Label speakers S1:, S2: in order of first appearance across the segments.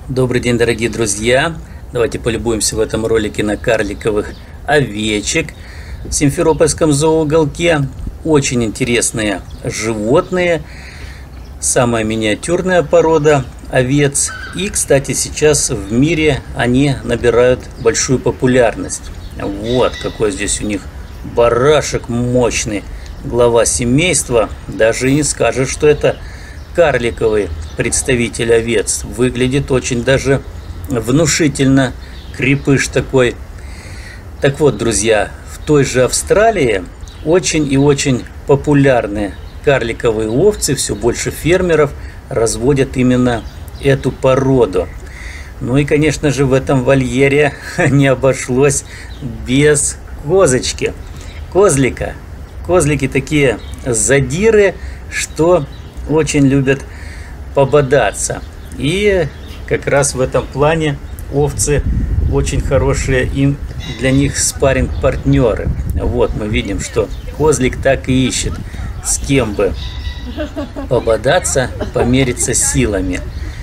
S1: Добрый день, дорогие друзья! Давайте полюбуемся в этом ролике на карликовых овечек в Симферопольском зооуголке. Очень интересные животные, самая миниатюрная порода овец. И, кстати, сейчас в мире они набирают большую популярность. Вот какой здесь у них барашек мощный, глава семейства. Даже и не скажешь, что это карликовый представитель овец. Выглядит очень даже внушительно, крепыш такой. Так вот, друзья, в той же Австралии очень и очень популярны карликовые овцы. Все больше фермеров разводят именно эту породу. Ну и, конечно же, в этом вольере не обошлось без козочки, козлика. Козлики такие задиры, что очень любят пободаться. И как раз в этом плане овцы очень хорошие, для них спарринг-партнеры. Вот мы видим, что козлик так и ищет, с кем бы пободаться, помериться силами.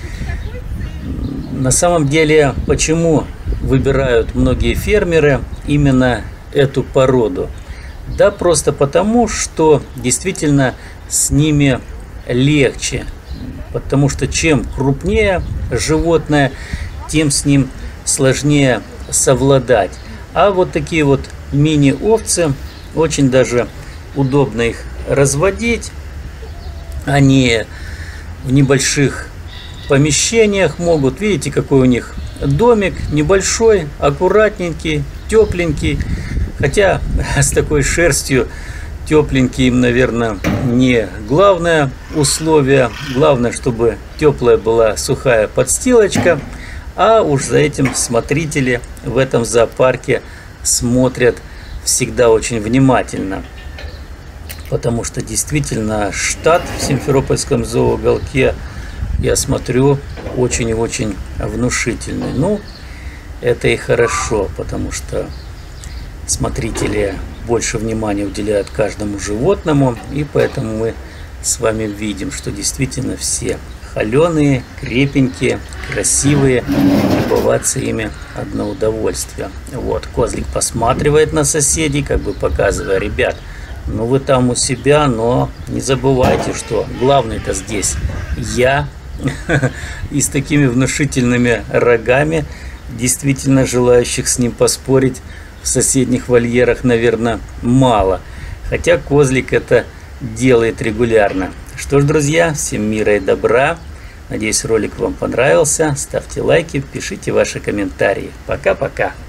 S1: На самом деле, почему выбирают многие фермеры именно эту породу? Да просто потому, что действительно с ними легче, потому что чем крупнее животное, тем с ним сложнее совладать. А вот такие вот мини-овцы, очень даже удобно их разводить. Они в небольших помещениях могут, видите, какой у них домик, небольшой, аккуратненький, тепленький. Хотя с такой шерстью тепленький им, наверное, не главное условие. Главное, чтобы теплая была сухая подстилочка. А уж за этим смотрители в этом зоопарке смотрят всегда очень внимательно. Потому что действительно штат в Симферопольском зооуголке, я смотрю, очень и очень внушительный. Ну, это и хорошо, потому что смотрители больше внимания уделяют каждому животному, и поэтому мы с вами видим, что действительно все холеные, крепенькие, красивые, любоваться ими одно удовольствие. Вот, козлик посматривает на соседей, как бы показывая: ребят, ну вы там у себя, но не забывайте, что главный-то здесь я. И с такими внушительными рогами действительно желающих с ним поспорить в соседних вольерах, наверное, мало. Хотя козлик это делает регулярно. Что ж, друзья, всем мира и добра. Надеюсь, ролик вам понравился. Ставьте лайки, пишите ваши комментарии. Пока-пока.